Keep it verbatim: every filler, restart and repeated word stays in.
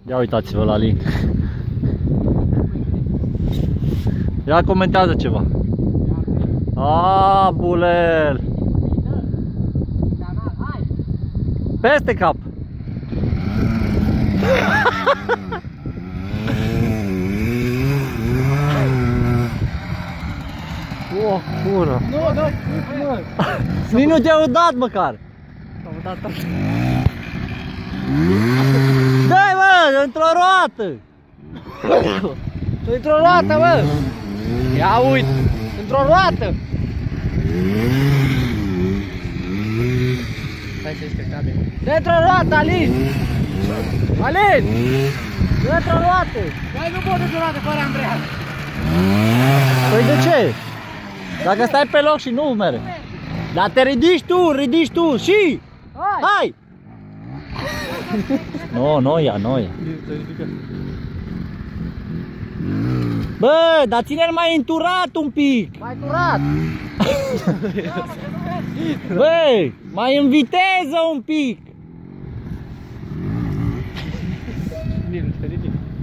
Ia uitați-vă la Lin. Ia comentează ceva. A, bulel. Peste cap. Oh, bună. Nu, nu, nu. Nici nu te-au dat măcar. S-au dat tot. Dai, mă, într-o roată. Într-o roată, mă. Ia uite, într-o roată. Stai să ești cabe. Dă-într-o roată, Alin. Alin. Dă-într-o roată. Băi, nu pot într-o roată fără ambreiaj. Păi de ce? Dacă stai pe loc și nu merge. Dar te ridici tu, ridici tu și... Hai! Hai! Nu, nu ia, nu ia. Bă, dar ține-l mai înturat un pic. Mai turat! Bă, mai în viteză un pic. Bine, te ridic.